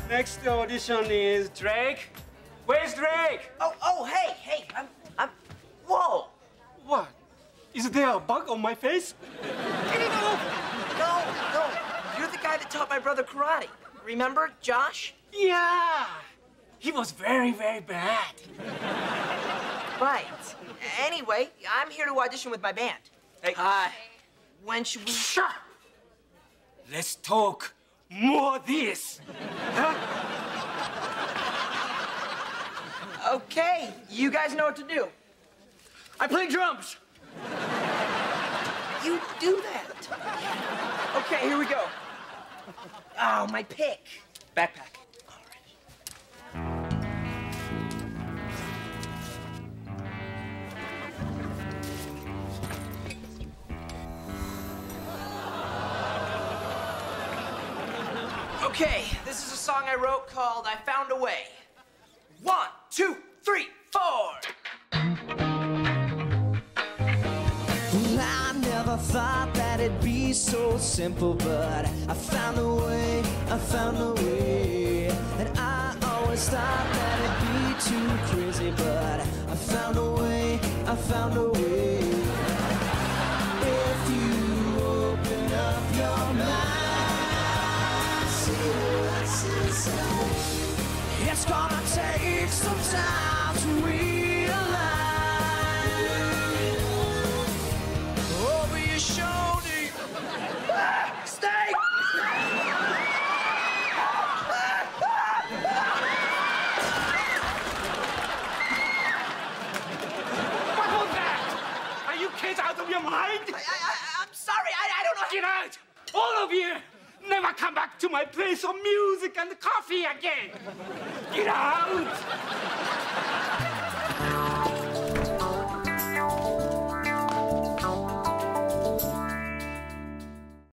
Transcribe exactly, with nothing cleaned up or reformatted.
Next audition is Drake. Where's Drake? Oh, oh, hey, hey, I'm, I'm, whoa. What? Is there a bug on my face? Get it off! No, no, you're the guy that taught my brother karate. Remember, Josh? Yeah. He was very, very bad. Right. Anyway, I'm here to audition with my band. Hey. Hi. When should we... Sure. Let's talk more this. Huh? Okay, you guys know what to do. I play drums. You do that. Okay, here we go. Oh, my pick. Backpack. Okay, this is a song I wrote called I Found a Way. One, two, three, four. I never thought that it'd be so simple, but I found a way, I found a way. And I always thought that it'd be too crazy, but I found a way, I found a way. If you open up your mind, see what's inside. It's gonna take some time to realize. Over your shoulder. Ah, stay! What was that? Are you kids out of your mind? I, I, I'm sorry, I, I don't know. Get out! All of you! Never come back to my place of music and coffee again! Get out!